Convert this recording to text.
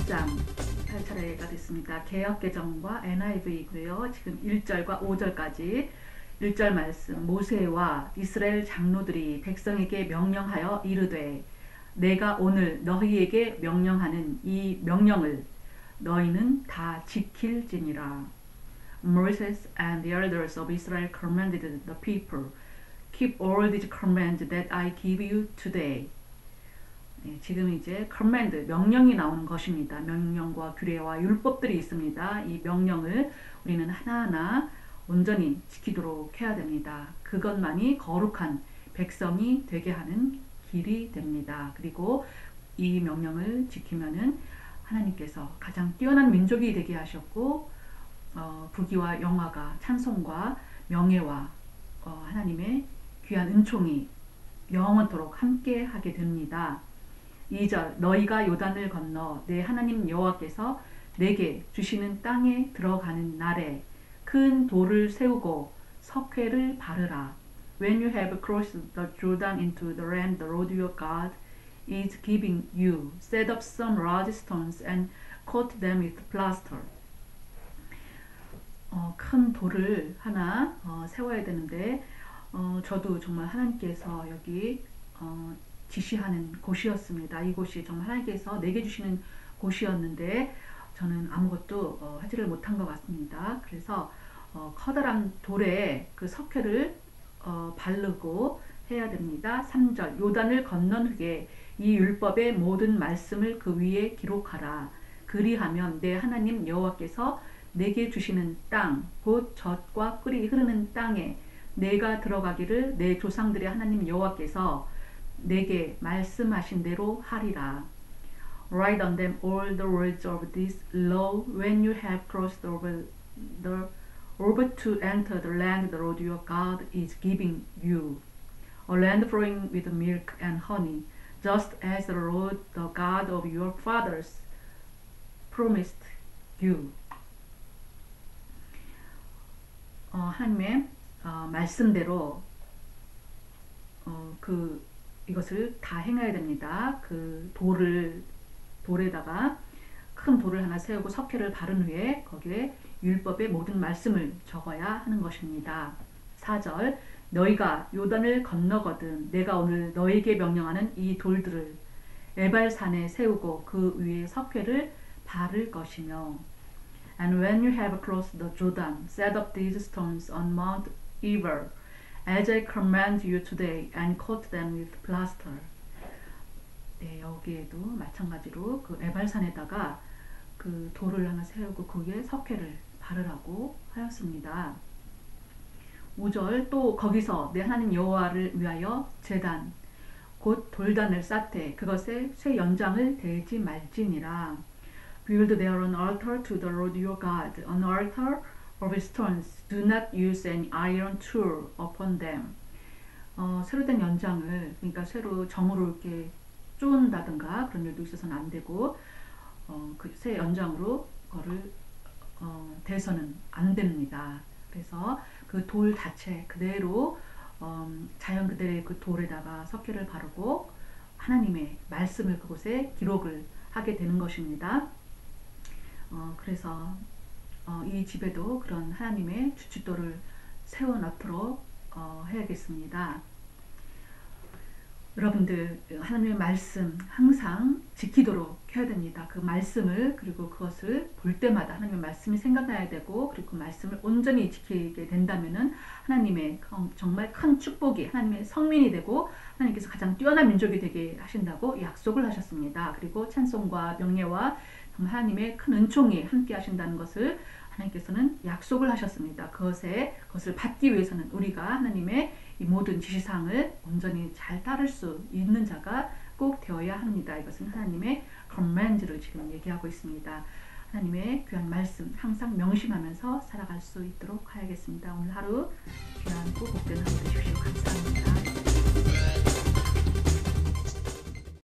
6장 할 차례가 됐습니다. 개역개정과 NIV이고요. 지금 1절과 5절까지 1절 말씀. 모세와 이스라엘 장로들이 백성에게 명령하여 이르되 내가 오늘 너희에게 명령하는 이 명령을 너희는 다 지킬지니라. Moses and the elders of Israel commanded the people, keep all these commands that I give you today. 네, 지금 이제 command, 명령이 나오는 것입니다. 명령과 규례와 율법들이 있습니다. 이 명령을 우리는 하나하나 온전히 지키도록 해야 됩니다. 그것만이 거룩한 백성이 되게 하는 길이 됩니다. 그리고 이 명령을 지키면은 하나님께서 가장 뛰어난 민족이 되게 하셨고 부귀와 영화가 찬송과 명예와 하나님의 귀한 은총이 영원토록 함께 하게 됩니다. 2절 너희가 요단을 건너 내 하나님 여호와께서 내게 주시는 땅에 들어가는 날에 큰 돌을 세우고 석회를 바르라. When you have crossed the Jordan into the land the Lord your God is giving you, set up some large stones and coat them with plaster. 큰 돌을 하나 세워야 되는데 저도 정말 하나님께서 여기 지시하는 곳이었습니다. 이곳이 정말 하나님께서 내게 주시는 곳이었는데 저는 아무것도 하지를 못한 것 같습니다. 그래서 커다란 돌에 그 석회를 바르고 해야 됩니다. 3절 요단을 건넌 후에 이 율법의 모든 말씀을 그 위에 기록하라. 그리하면 내 하나님 여호와께서 내게 주시는 땅, 곧 젖과 꿀이 흐르는 땅에 내가 들어가기를 내 조상들의 하나님 여호와께서 내게 말씀하신 대로 하리라. Write on them all the words of this law when you have crossed over to enter the land the Lord your God is giving you, a land flowing with milk and honey, just as the Lord the God of your fathers promised you. 하나님의 말씀대로 이것을 다 행해야 됩니다. 그 돌에다가 큰 돌을 하나 세우고 석회를 바른 후에 거기에 율법의 모든 말씀을 적어야 하는 것입니다. 4절 너희가 요단을 건너거든 내가 오늘 너희에게 명령하는 이 돌들을 에발산에 세우고 그 위에 석회를 바를 것이며 And when you have crossed the Jordan, set up these stones on Mount Ebal, as I command you today, and coat them with plaster. 네, 여기에도 마찬가지로 그 에발산에다가 그 돌을 하나 세우고 거기에 석회를 바르라고 하였습니다. 5절 또 거기서 내 하나님 여호와를 위하여 제단 곧 돌단을 쌓되 그것에 쇠 연장을 대지 말지니라. Build there an altar to the Lord your God, an altar of stones. Do not use any iron tool upon them. 새로 된 연장을 그러니까 새로 정으로 이렇게 쪼은다든가 그런 일도 있어서는 안 되고 그 새 연장으로 그거를 대서는 안 됩니다. 그래서 그 돌 자체 그대로 자연 그대로의 그 돌에다가 석회를 바르고 하나님의 말씀을 그곳에 기록을 하게 되는 것입니다. 그래서 이 집에도 그런 하나님의 주춧돌을 세워놓도록 해야겠습니다. 여러분들 하나님의 말씀 항상 지키도록 해야 됩니다. 그 말씀을 그리고 그것을 볼 때마다 하나님의 말씀이 생각나야 되고 그리고 그 말씀을 온전히 지키게 된다면은 하나님의 정말 큰 축복이 하나님의 성민이 되고 하나님께서 가장 뛰어난 민족이 되게 하신다고 약속을 하셨습니다. 그리고 찬송과 명예와 하나님의 큰 은총이 함께 하신다는 것을 하나님께서는 약속을 하셨습니다. 그것을 받기 위해서는 우리가 하나님의 이 모든 지시사항을 온전히 잘 따를 수 있는 자가 꼭 되어야 합니다. 이것은 하나님의 command를 지금 얘기하고 있습니다. 하나님의 귀한 말씀 항상 명심하면서 살아갈 수 있도록 하야겠습니다. 오늘 하루 귀한 복된 하루 되십시오. 감사합니다.